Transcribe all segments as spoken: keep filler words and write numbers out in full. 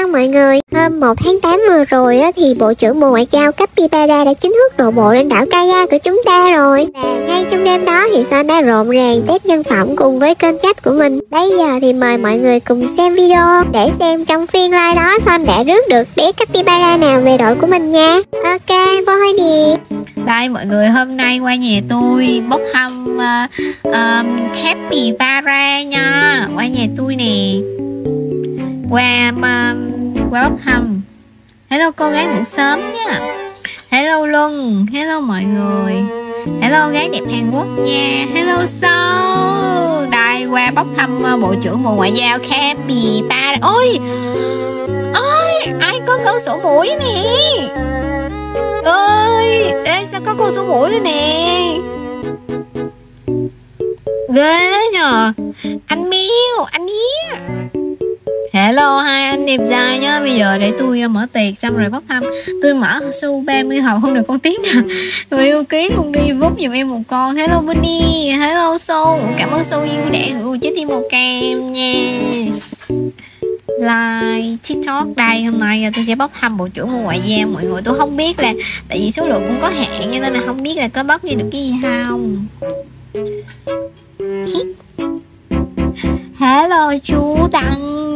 Hello mọi người, hôm một tháng tám vừa rồi á, thì Bộ trưởng Bộ Ngoại giao Capybara đã chính thức đổ bộ lên đảo Kaya của chúng ta rồi. Và ngay trong đêm đó thì Son đã rộn ràng test nhân phẩm cùng với kênh chat của mình. Bây giờ thì mời mọi người cùng xem video để xem trong phiên live đó Son đã rước được bé Capybara nào về đội của mình nha. Ok, vô thôi nè. Đây mọi người, hôm nay qua nhà tôi bốc thăm uh, uh, Capybara nha. Qua nhà tôi nè. Qua uh, qua bốc thăm. Hello cô gái ngủ sớm nha. Hello Luân. Hello mọi người. Hello gái đẹp Hàn Quốc nha. Hello Sâu. Đây qua bốc thăm uh, Bộ trưởng Bộ Ngoại giao Capybara. Ôi ôi, ai có con sổ mũi nè. Ơi, ê, sao có con số mũi nữa nè. Ghê đó nhờ. Anh Miêu, anh Yến. Hello hai anh đẹp trai nhá. Bây giờ để tôi mở tiệc xong rồi bốc thăm. Tôi mở xu ba mươi hộp không được con tiếng nào. Người yêu ký luôn đi vút giùm em một con. Hello Bunny. Hello Sô. Cảm ơn Sô yêu đã gửi trái tim màu cam nha. Like TikTok. Đây hôm nay tôi sẽ bốc thăm Bộ trưởng Bộ Ngoại giao mọi người. Tôi không biết là tại vì số lượng cũng có hạn cho nên là không biết là có bốc đi được cái gì không. Hello chú Đăng.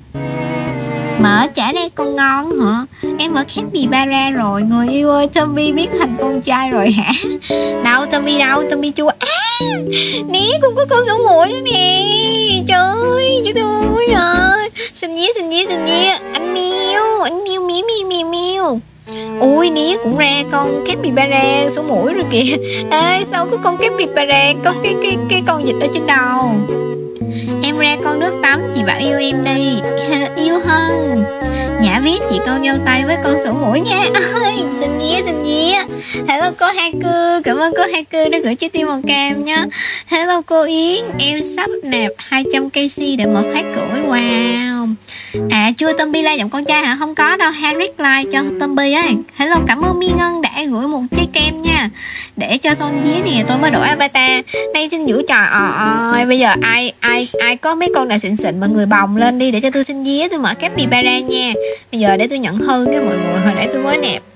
Mở chả đây con ngon hả? Em mở Capybara rồi. Người yêu ơi, Tommy biến thành con trai rồi hả? Đâu Tommy đâu? Tommy chua. À, nè cũng có con sổ mũi nữa nè. Trời ơi, dễ thương quá rồi. Xin nhé, xin nhé, xin nhé. Anh Miêu, anh Miêu, Miêu, Miêu, Miêu, Miêu. Ui, nía cũng ra con Capybara sổ mũi rồi kìa. Ê, sao có con Capybara có cái cái cái con vịt ở trên đầu. Em ra con nước tắm, chị bảo yêu em đi. Yêu hơn. Dạ biết chị con dâu tay với con sổ mũi nha. Ôi, xin nhé, xin nhé. Hello cô Hacker, cảm ơn cô Hacker đã gửi trái tim màu cam nha. Hello cô Yến, em sắp nạp hai trăm cây si để mở khóa cưỡi. Wow. À chưa Tommy like giọng con trai hả? Không có đâu, Harriet like cho Tommy ấy. Hello, cảm ơn Mi Ngân đã gửi một trái kem nha. Để cho Son dí nè, tôi mới đổi avatar. Đây xin giữ trời ơi. Bây giờ ai ai ai có mấy con nào xịn xịn mà người bồng lên đi để cho tôi xin dí, tôi mở Capybara nha. Bây giờ để tôi nhận hư cái mọi người, hồi nãy tôi mới nạp.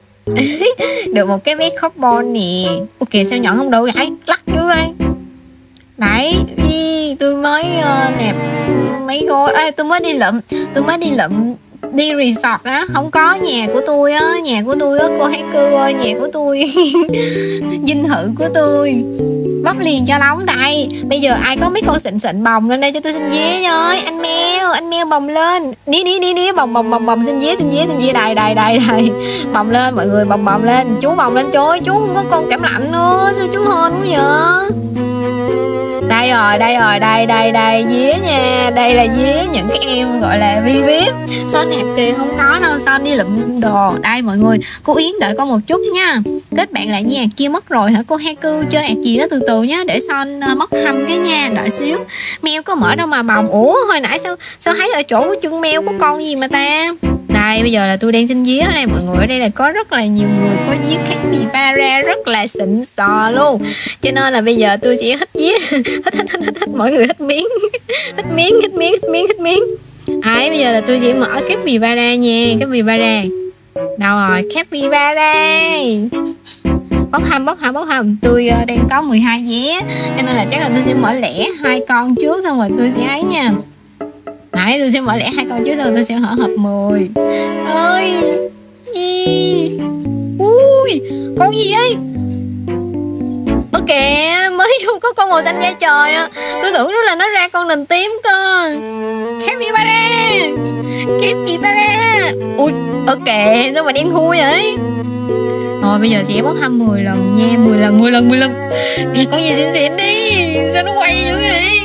Được một cái vé carbon nè. Ok sao nhận không đủ vậy? Lắc dữ ơi. Đấy, tôi mới uh, nạp mấy gói. Ê, tôi mới đi lụm tôi mới đi lụm đi resort á, không có nhà của tôi á, nhà của tôi á, cô Hacker ơi, nhà của tôi. Dinh thự của tôi. Bóc liền cho nóng đây. Bây giờ ai có mấy con xịn xịn bồng lên đây cho tôi xin dế ơi. Anh Mèo, anh Mèo bồng lên. Ní ní ní ní bồng bồng bồng bồng xin dế xin dế xin dế đây đây đây đây. Bồng lên mọi người, bồng bồng lên. Chú bồng lên trời, chú không có con cảm lạnh nữa. Sao chú hên quá vậy? Đây rồi, đây rồi, đây, đây, đây, día nha. Đây là día những cái em gọi là vi vi ai pi. Son hẹp kìa, không có đâu, Son đi lụm đồ. Đây mọi người, cô Yến đợi con một chút nha. Kết bạn lại nha, kia mất rồi hả? Cô Hacker chơi ạc gì đó từ từ nhá. Để Son uh, bóc thăm cái nha, đợi xíu. Mèo có mở đâu mà bồng. Ủa, hồi nãy sao sao thấy ở chỗ của chân mèo có con gì mà ta? Đây, bây giờ là tôi đang xin día ở đây mọi người. Ở đây là có rất là nhiều người có día Capybara rất là xịn sò luôn. Cho nên là bây giờ tôi sẽ hít día. Hít, hít, hít, hít, hít, mọi người hít miếng. Hít miếng, hít miếng, hít miếng, hít miếng. Đấy, bây giờ là tôi sẽ mở Capybara nha. Capybara. Đâu rồi, Capybara. Bóc hầm, bóc hầm, bóc hầm. Tôi uh, đang có mười hai vé. Cho nên là chắc là tôi sẽ mở lẻ hai con trước. Xong rồi tôi sẽ ấy nha. Đấy, tôi sẽ mở lẻ hai con trước rồi tôi sẽ hở hộp mười. Ơi. Ui, con gì ấy? Ok, mới vô có con màu xanh da trời á. Tôi tưởng nó là nó ra con nền tím cơ. Capybara. Capybara. Ui, ok, sao mà đen thui vậy? Rồi bây giờ sẽ bóc thăm mười lần nha. Mười lần, mười lần, mười lần. Nè, con gì xịn xịn đi. Sao nó quay dữ vậy?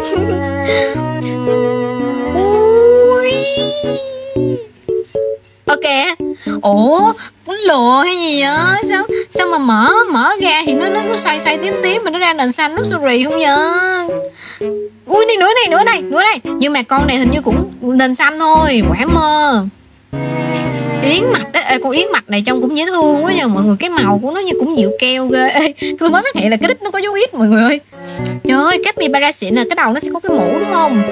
Ok. Ủa, muốn lừa hay gì vậy? Sao sao mà mở mở ra thì nó nó nó xoay xoay tím tím mà nó ra nền xanh luxury không vậy? Ui này nữa này nữa này nữa này. Nhưng mà con này hình như cũng nền xanh thôi, quả mơ. Yến mạch á, con yến mạch này trông cũng dễ thương quá nha mọi người. Cái màu của nó như cũng dịu keo ghê. Ê, tôi mới phát hiện là cái đít nó có dấu yết mọi người ơi. Trời ơi, Capybara xịn là cái đầu nó sẽ có cái mũ đúng không?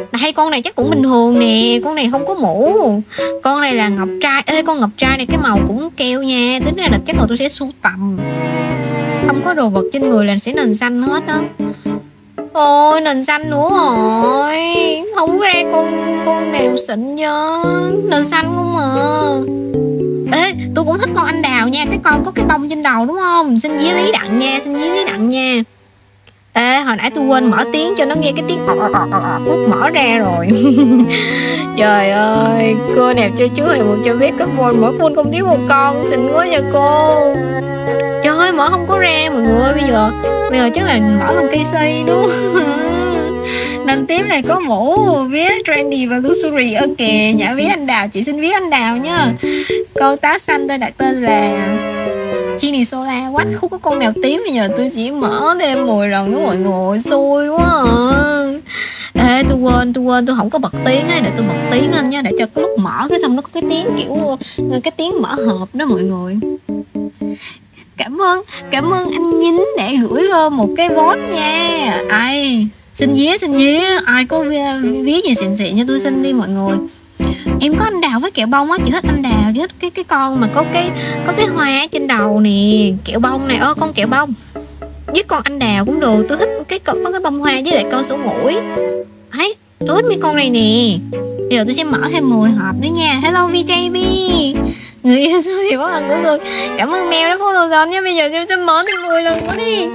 Đây con này chắc cũng bình thường nè, con này không có mũ. Con này là ngọc trai. Ê con ngọc trai này cái màu cũng keo nha. Tính ra là chắc là tôi sẽ sưu tầm. Không có đồ vật trên người là sẽ nền xanh hết đó. Ôi nền xanh nữa rồi. Không ra con con nào xịn nha. Nền xanh không à. Ê tôi cũng thích con anh đào nha. Cái con có cái bông trên đầu đúng không? Xin dí Lý Đặng nha. Xin dí Lý Đặng nha. Ê hồi nãy tôi quên mở tiếng cho nó nghe cái tiếng ọt ọt ọt ọt lúc mở ra rồi. Trời ơi cô đẹp cho chú Hề một cho biết cấp một mở full không thiếu một con. Xinh quá nha cô. Trời ơi mở không có ra mọi người ơi. Bây giờ Bây giờ chắc là mở bằng cây xây đúng không? Nền tím này có mũ vía trendy và luxury. Ok nhã vía anh đào. Chị xin vía anh đào nha. Con táo xanh tôi đặt tên là Chini Sola. What không có con nào tím. Bây giờ tôi chỉ mở thêm mười lần nữa mọi người. Xui quá à. Ê tôi quên tôi quên tôi không có bật tiếng ấy. Để tôi bật tiếng lên nha. Để cho cái lúc mở cái xong nó có cái tiếng kiểu cái tiếng mở hộp đó mọi người. Cảm ơn Cảm ơn anh Nhính đã gửi một cái vote nha. Ai xin vía xin vía. Ai có vía gì xịn xịn cho tôi xin đi mọi người. Em có anh đào với kẹo bông á. Chị thích anh đào. Chị thích cái cái con mà có cái Có cái hoa trên đầu nè. Kẹo bông này. Ơ con kẹo bông với con anh đào cũng được. Tôi thích cái có, có cái bông hoa với lại con sổ mũi. Ấy tôi thích mấy con này nè. Bây giờ tôi sẽ mở thêm mười hộp nữa nha. Hello vê gi bê. Người yêu xưa thì bó lần của tôi. Cảm ơn Mèo đã follow rồi nha. Bây giờ tôi sẽ mở thêm mười lần nữa đi.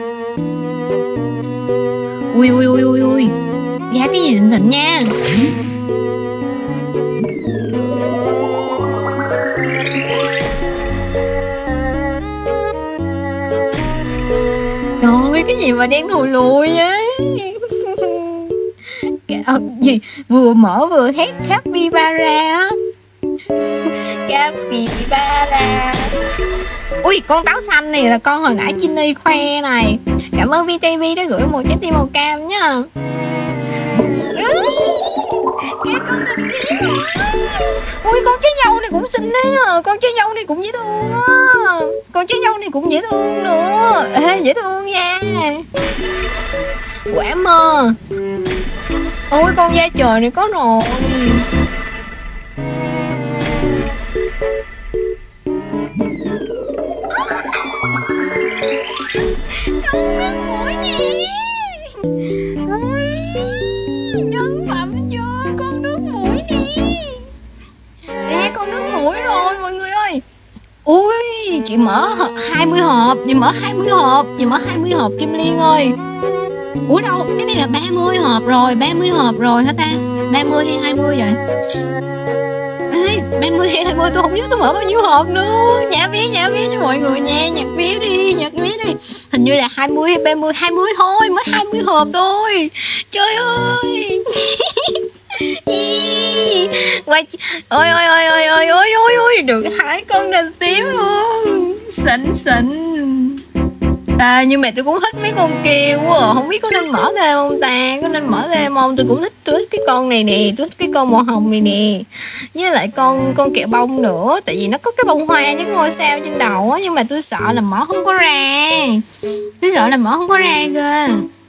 Ui ui ui ui ui. Giá cái gì xịn xịn nha. Trời ơi cái gì mà đen thùi lùi vậy. Ờ, gì vừa mở vừa hét capybara. Capybara. Ui con táo xanh này là con hồi nãy Chini khoe này. Cảm ơn vê tê vê đã gửi một trái tim màu cam nha. Nghe con nhìn tím rồi. Ui con trái dâu này cũng xinh đấy à. Con trái dâu này cũng dễ thương á. Con trái dâu này cũng dễ thương nữa. Ê dễ thương nha. Quả mơ. Ôi con da trời này có rồi. Con nước mũi nè. Ôi, nhân phẩm chưa. Con nước mũi nè. Ra con nước mũi rồi mọi người ơi. Ui chị mở hai mươi hộp. Chị mở hai mươi hộp. Chị mở hai mươi hộp Kim Liên ơi. Ủa đâu, cái này là ba mươi hộp rồi, ba mươi hộp rồi hả ta? ba mươi hay hai mươi vậy? Ê, ba mươi hay hai mươi tôi không nhớ tôi mở bao nhiêu hộp nữa. Nhả vía, nhả vía cho mọi người nha, nhặt vía đi, nhặt vía đi. Hình như là hai mươi hay ba mươi, hai mươi thôi, mới hai mươi hộp thôi. Trời ơi. Quay ôi ôi ôi ôi ôi ôi ôi ôi được hai con nền tím luôn. Xịn xịn. À, nhưng mà tôi cũng thích mấy con kia quá à. Không biết có nên mở thêm không ta. Có nên mở thêm không. Tôi cũng thích, tôi thích cái con này nè. Tôi thích cái con màu hồng này nè. Với lại con con kẹo bông nữa. Tại vì nó có cái bông hoa với ngôi sao trên đầu á. Nhưng mà tôi sợ là mở không có ra. Tôi sợ là mở không có ra cơ.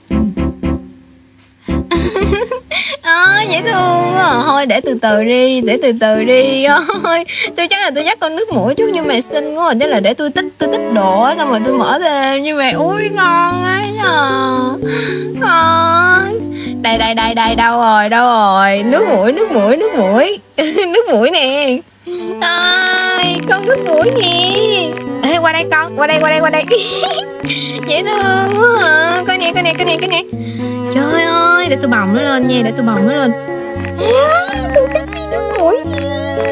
À, dễ thương à. Thôi để từ từ đi. Để từ từ đi. Thôi tôi chắc là tôi dắt con nước mũi chút. Nhưng mà xinh quá. Chắc là để tôi tích tôi tích độ xong rồi tôi mở thêm. Nhưng mà ui ngon ấy à. À, đây đây đây đây. Đâu rồi đâu rồi. Nước mũi nước mũi nước mũi. Nước mũi nè. À, con nước mũi nè. Ê, qua đây con. Qua đây qua đây qua đây. Dễ thương quá à. Coi nè coi nè coi nè coi nè. Trời ơi, để tôi bồng nó lên nha, để tôi bồng nó lên. À, tôi cắt đi nước mũi gì.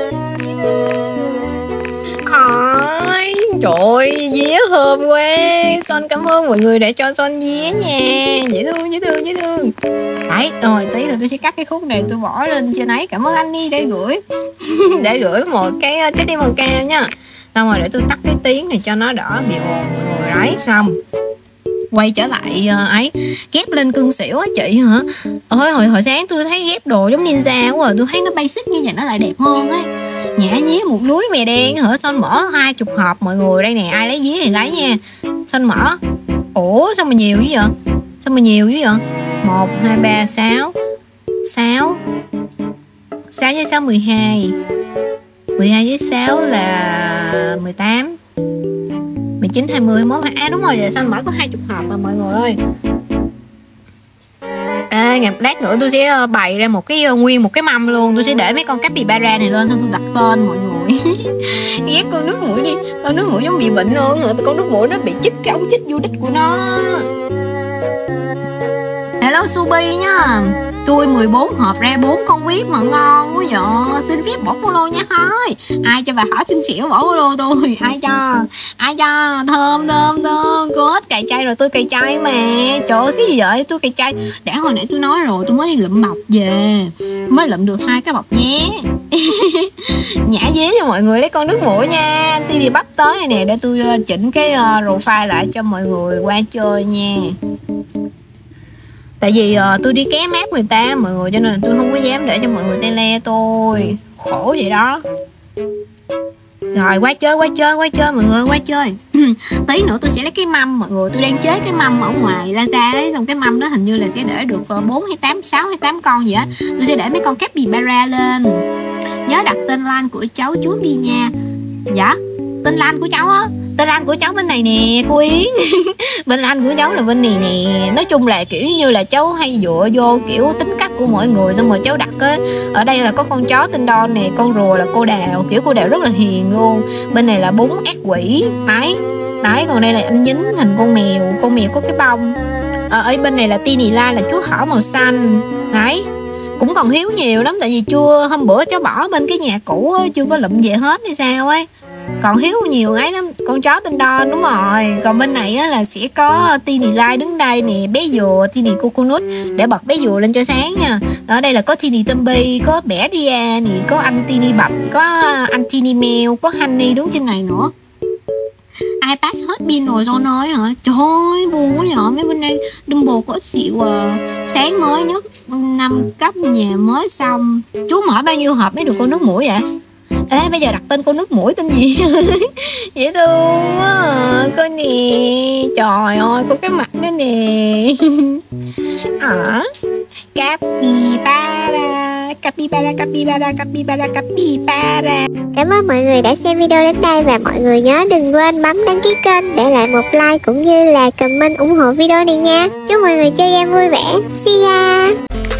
Ôi, trời ơi, día thơm quá. Son cảm ơn mọi người đã cho Son día nha. Dễ thương, dễ thương, dễ thương. Đấy, rồi tí nữa tôi sẽ cắt cái khúc này tôi bỏ lên trên ấy. Cảm ơn anh đi để gửi. Để gửi một cái trái tim màu cam nha. Xong rồi để tôi tắt cái tiếng này cho nó đỡ bị ồn mọi người. Đấy, xong. Quay trở lại uh, ấy ghép lên cưng xỉu á chị hả. Ôi hồi hồi sáng tôi thấy ghép đồ giống ninja quá à. Tôi thấy nó basic như vậy nó lại đẹp hơn ấy. Nhã día một núi mè đen hả. Son mở hai chục hộp mọi người. Đây nè ai lấy día thì lấy nha. Son mở. Ủa sao mà nhiều dữ vậy. Sao mà nhiều dữ vậy. Một hai ba sáu sáu. sáu với sáu mười hai. mười hai với sáu là mười tám. mười chín, hai mươi, hai mươi mốt. À đúng rồi, giờ sao mở có hai mươi hộp mà mọi người ơi. Ê, ngày lát nữa tôi sẽ bày ra một cái nguyên một cái mâm luôn. Tôi sẽ để mấy con capybara này lên, xong tôi đặt tên mọi người. Ghét con nước mũi đi. Con nước mũi giống bị bệnh luôn. Con nước mũi nó bị chích cái ống chích vô đít của nó. Hello Subi nha. Tôi mười bốn hộp ra bốn con vip mà ngon quá vậy. Xin phép bỏ follow nha thôi. Ai cho bà hỏi xin xỉu bỏ follow tôi. Ai cho? Ai cho? Thơm thơm thơm. Cô hết cày chay rồi, tôi cày chay mà. Trời ơi cái gì vậy? Tôi cày chay. Đã hồi nãy tôi nói rồi, tôi mới đi lụm bọc về. Mới lụm được hai cái bọc nhé. Nhả dế cho mọi người lấy con nước mũi nha. Ti đi bắp tới này nè, để tôi chỉnh cái profile lại cho mọi người qua chơi nha. Tại vì uh, tôi đi ké map người ta mọi người, cho nên là tôi không có dám để cho mọi người tele tôi. Khổ vậy đó. Rồi qua chơi qua chơi qua chơi mọi người, qua chơi. Tí nữa tôi sẽ lấy cái mâm mọi người. Tôi đang chế cái mâm ở ngoài Lazada đấy. Xong cái mâm đó hình như là sẽ để được bốn hay tám, sáu hay tám con gì á. Tôi sẽ để mấy con capybara lên. Nhớ đặt tên lan của cháu trước đi nha. Dạ tên lan của cháu á. Tên lan của cháu bên này nè cô Yến. Bên anh của cháu là bên này nè. Nói chung là kiểu như là cháu hay dựa vô kiểu tính cách của mỗi người, xong rồi cháu đặt á. Ở đây là có con chó tên Don nè, con rùa là cô Đào. Kiểu cô Đào rất là hiền luôn. Bên này là bún ác quỷ. Đấy. Đấy còn đây là anh Dính hình con mèo. Con mèo có cái bông. Ở, ở bên này là Tini La là chú hổ màu xanh. Đấy. Cũng còn thiếu nhiều lắm. Tại vì chưa hôm bữa cháu bỏ bên cái nhà cũ á, chưa có lụm về hết hay sao ấy. Còn thiếu nhiều ấy lắm. Con chó tên Don đúng rồi. Còn bên này á, là sẽ có Tini Lai đứng đây nè, bé dừa, Tini Coconut. Để bật bé dừa lên cho sáng nha. Ở đây là có Tini Tumby, có bẻ Ria nè, có anh Tini Bập, có anh Tini Mèo, có Honey đứng trên này nữa. Ai pass hết pin rồi sao nói hả? Trời ơi buồn quá nhở. Mấy bên đây Dumbo có ít xịu à. Sáng mới nhất năm cấp nhà mới xong. Chú mở bao nhiêu hộp mới được con nước mũi vậy? Ê bây giờ đặt tên con nước mũi tên gì? Dễ thương quá à. Coi nè. Trời ơi có cái mặt đó nè. À, capybara, capybara, capybara, capybara, capybara. Cảm ơn mọi người đã xem video đến đây. Và mọi người nhớ đừng quên bấm đăng ký kênh, để lại một like cũng như là comment ủng hộ video này nha. Chúc mọi người chơi game vui vẻ. See ya.